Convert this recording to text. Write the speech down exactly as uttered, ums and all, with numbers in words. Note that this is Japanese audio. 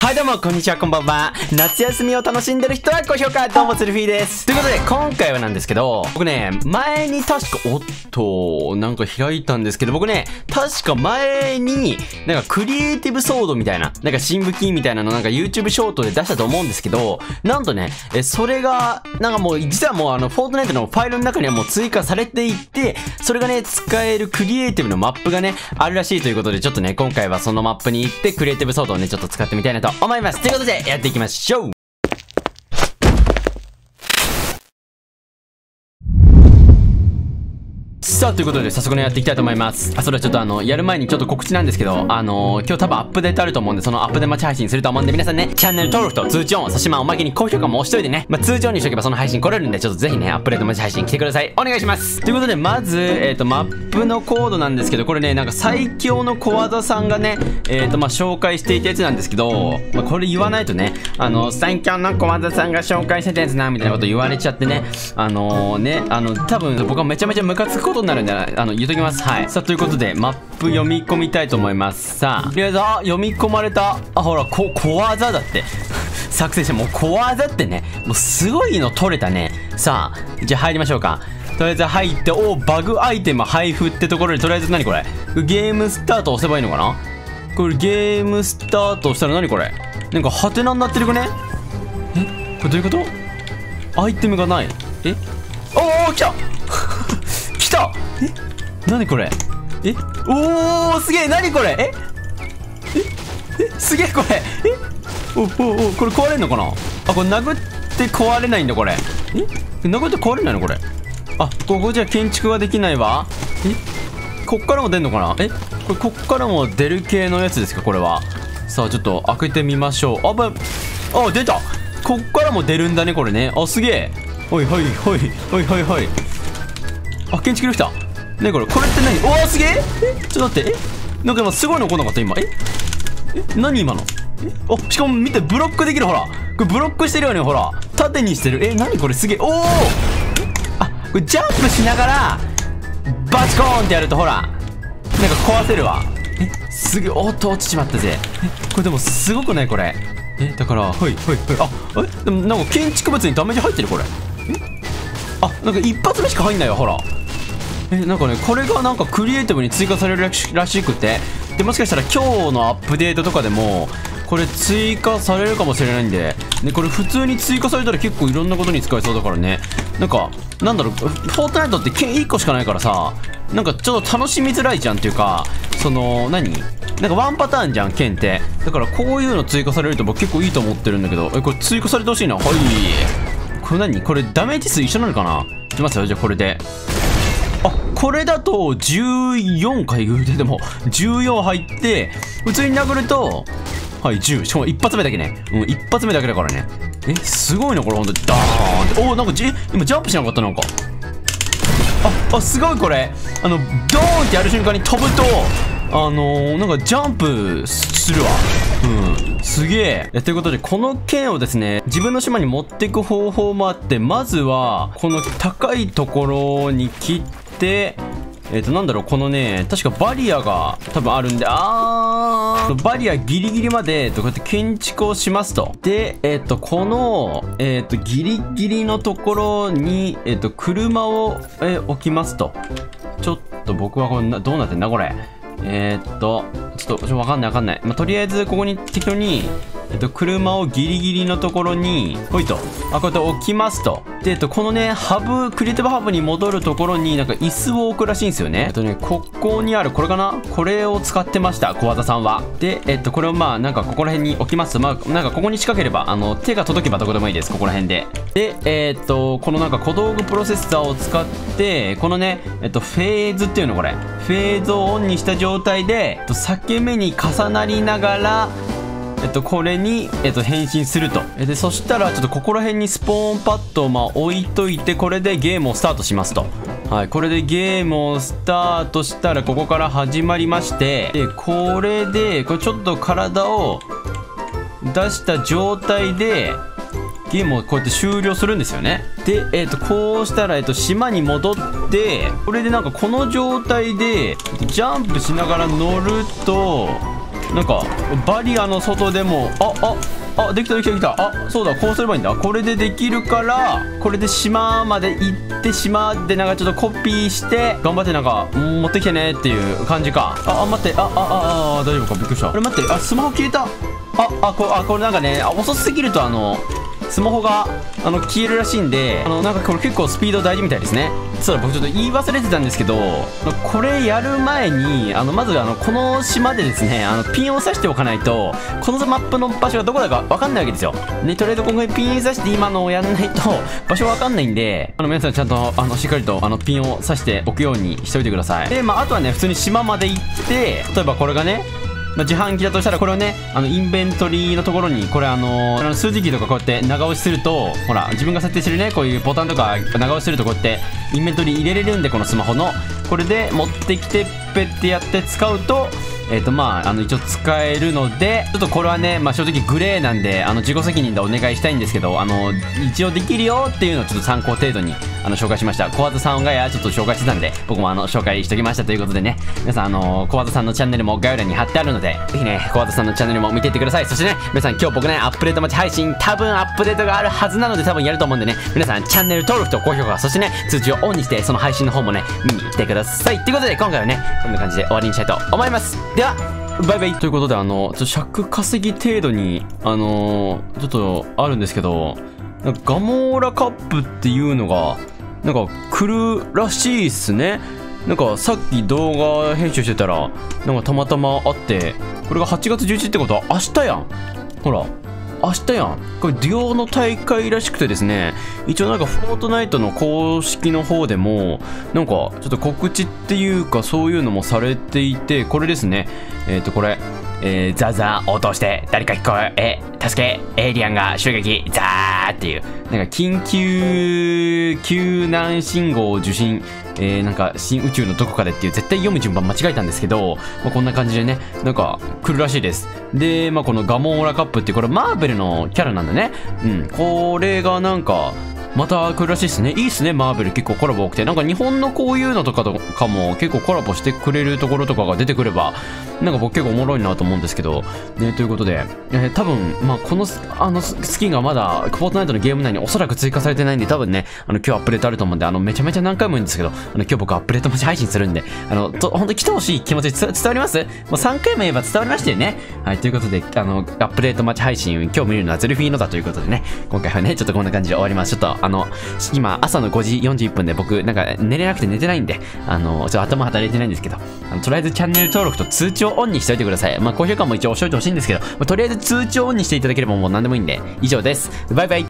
はいどうもこんにちは、こんばんは。夏休みを楽しんでる人は高評価、どうもツルフィーです。ということで今回はなんですけど、僕ね前に確かおっとなんか開いたんですけど、僕ね確か前になんかクリエイティブソードみたいななんか新武器みたいなのなんか YouTube ショートで出したと思うんですけど、なんとねえそれがなんかもう実はもうあのフォートナイトのファイルの中にはもう追加されていて、それがね使えるクリエイティブのマップがねあるらしいということで、ちょっとね今回はそのマップに行ってクリエイティブソードをねちょっと使ってみたいなと思います。ということでやっていきましょう。さあということで早速ねやっていきたいと思います。あ、それはちょっとあのやる前にちょっと告知なんですけど、あのー、今日多分アップデートあると思うんで、そのアップデート待ち配信すると思うんで、皆さんねチャンネル登録と通知音、そしてまあおまけに高評価も押しといてね、まあ通知音にしとけばその配信来れるんで、ちょっとぜひねアップデート待ち配信来てください。お願いします。ということでまずえっとマップのコードなんですけど、これねなんか最強の小技さんがねえっとまあ紹介していたやつなんですけど、まあこれ言わないとね、あの最強の小技さんが紹介してたやつなみたいなこと言われちゃってね、あのー、ねあの多分僕はめちゃめちゃムカつくことになるんで、あの言うときます。はい。さあということでマップ読み込みたいと思います。さあとりあえず、あ読み込まれた。あほらこ小技だって作成して、もう小技ってねもうすごいの取れたね。さあじゃあ入りましょうか。とりあえず入って、おバグアイテム配布ってところで、とりあえず何これゲームスタート押せばいいのかな。これゲームスタートしたら何これ、なんかハテナになってるくね。えこれどういうこと？アイテムがない。えおお来た来た。え何これ、えおーすげえ、何これ、えええすげえこれ、えおおおこれ壊れんのかな。あこれ殴って壊れないんだこれ。え殴って壊れないのこれ。あここじゃ建築ができないわ。えこっからも出んのかな。えこれこっからも出る系のやつですかこれは。さあちょっと開けてみましょう。あばあ出た、こっからも出るんだねこれね。あすげえ、ほいほいほいほいほいほい。あ建築できたね。これこれって何。おおすげえ、えちょっと待って、えなんか今すごいの来なかった今。ええ何今の。えおしかも見てブロックできる、ほらこれブロックしてるよね、ほら縦にしてる。え何これすげえ。おおあこれジャンプしながらバチコーンってやるとほらなんか壊せるわ。えすげえ、おっと落ちちまったぜ。えこれでもすごくないこれ。えだからはいはいはいあえでもなんか建築物にダメージ入ってるこれ。えあなんか一発目しか入んないわほら。えなんかねこれがなんかクリエイティブに追加されるらしらしくて、でもしかしたら今日のアップデートとかでもこれ追加されるかもしれないんで、ね、これ普通に追加されたら結構いろんなことに使えそうだからね。なんかなんだろうフォートナイトって剣いっこしかないからさ、なんかちょっと楽しみづらいじゃんっていうか、その何なんかワンパターンじゃん剣って。だからこういうの追加されると僕結構いいと思ってるんだけど、えこれ追加されてほしいな。はいこれ何これダメージ数一緒なのかな。いきますよじゃあこれで。あこれだとじゅうよんかい言うてでもじゅうよん入って普通に殴るとはいじゅう、しかも一発目だけね。うん一発目だけだからね。えすごいなこれほんと。ダーンっておおなんかじ今ジャンプしなかったなんか。ああすごいこれ、あのドーンってやる瞬間に飛ぶとあのー、なんかジャンプするわ。うんすげえ。ということでこの剣をですね自分の島に持っていく方法もあって、まずはこの高いところに切ってえっとなんだろうこのね確かバリアが多分あるんで、あーバリアギリギリまでこうやって建築をしますと。でえっとこのえっとギリギリのところにえっと車をえ置きますと。ちょっと僕はこれなどうなってんだこれ。えー、っとちょっとちょっとわかんないわかんない。まあ、とりあえずここに適当にえっと車をギリギリのところにほいとあこうやって置きますと。でえっとこのねハブクリエイティブハブに戻るところになんか椅子を置くらしいんですよね。えっとねここにあるこれかな、これを使ってました小技さんは。でえっとこれをまあなんかここら辺に置きます。まあなんかここに仕掛ければあの手が届けばどこでもいいです、ここら辺で。でえっとこのなんか小道具プロセッサーを使ってこのねえっとフェーズっていうのこれフェーズをオンにした状態で、えっと、裂け目に重なりながらえっと、これに、えっと、変身すると。でそしたらちょっとここら辺にスポーンパッドをまあ置いといて、これでゲームをスタートしますと。はいこれでゲームをスタートしたらここから始まりまして、でこれでこれちょっと体を出した状態でゲームをこうやって終了するんですよね。で、えっとこうしたら、えっと島に戻って、これでなんかこの状態でジャンプしながら乗るとなんかバリアの外でもあああできたできたできた。あそうだ、こうすればいいんだ。これでできるから、これで島まで行って島でなんかちょっとコピーして頑張ってなんか持ってきてねっていう感じか。ああ待って、ああああ大丈夫か、びっくりした。あれ待って、あスマホ消えた。ああこあこれなんかね、遅すぎるとあのスマホがあの消えるらしいんで、あのなんかこれ結構スピード大事みたいですね。そうだ、僕ちょっと言い忘れてたんですけど、これやる前にあのまずあのこの島でですね、あのピンを刺しておかないとこのマップの場所がどこだか分かんないわけですよね。とりあえず今回ピン刺して今のをやんないと場所分かんないんで、あの皆さんちゃんとあのしっかりとあのピンを刺しておくようにしておいてください。でまああとはね、普通に島まで行って、例えばこれがね、まあ、自販機だとしたらこれをね、あのインベントリーのところにこれあのー、数字キーとかこうやって長押しすると、ほら自分が設定してるねこういうボタンとか長押しするとこうやってインベントリー入れれるんで、このスマホのこれで持ってきてペッてやって使うと、えっとまああの一応使えるので、ちょっとこれはね、まあ正直グレーなんであの自己責任でお願いしたいんですけど、あの一応できるよっていうのをちょっと参考程度にあの紹介しました。小技さんがやちょっと紹介してたんで、僕もあの紹介しておきましたということでね、皆さんあの小技さんのチャンネルも概要欄に貼ってあるので、ぜひね小技さんのチャンネルも見ていってください。そしてね皆さん、今日僕ねアップデート待ち配信多分アップデートがあるはずなので多分やると思うんでね、皆さんチャンネル登録と高評価、そしてね通知をオンにしてその配信の方もね見に来てください。ということで今回はねこんな感じで終わりにしたいと思います。ではバイバイ。ということで、あの、ちょっと尺稼ぎ程度に、あのー、ちょっとあるんですけど、なんかガモーラカップっていうのが、なんか来るらしいっすね。なんかさっき動画編集してたら、なんかたまたまあって、これがはちがつじゅういちにちってことは明日やん。ほら。明日やん。これデュオの大会らしくてですね、一応なんかフォートナイトの公式の方でもなんかちょっと告知っていうかそういうのもされていて、これですね、えっとこれ、えー、ザーザー応答して誰か聞こえ、え助けエイリアンが襲撃ザーっていう、なんか緊急救難信号受信、えー、なんか新宇宙のどこかでっていう、絶対読む順番間違えたんですけど、まあ、こんな感じでねなんか来るらしいです。でまあこのガモーラカップっていうこれマーベルのキャラなんだね。うんこれがなんかまた来るらしいですね。いいっすね、マーベル結構コラボ多くて、なんか日本のこういうのとかとかも結構コラボしてくれるところとかが出てくれば、なんか僕結構おもろいなと思うんですけど、ね、ということで、えー、多分、まあこの、あのスキンがまだ、フォートナイトのゲーム内におそらく追加されてないんで、多分ね、あの今日アップデートあると思うんで、あのめちゃめちゃ何回も言うんですけど、あの今日僕アップデート待ち配信するんで、あの、と、本当に来てほしい気持ち伝わります？もうさんかいも言えば伝わりましたよね。はい、ということで、あの、アップデート待ち配信、今日見るのはゼルフィーノだということでね、今回はね、ちょっとこんな感じで終わります。ちょっと、あの、今、朝のごじよんじゅういっぷんで僕、なんか寝れなくて寝てないんで、あの、ちょっと頭働いてないんですけど、あのとりあえずチャンネル登録と通知をオンにしておいてください。まあ、高評価も一応押しておいてほしいんですけど、まあ、とりあえず通知をオンにしていただければもう何でもいいんで、以上です。バイバイ。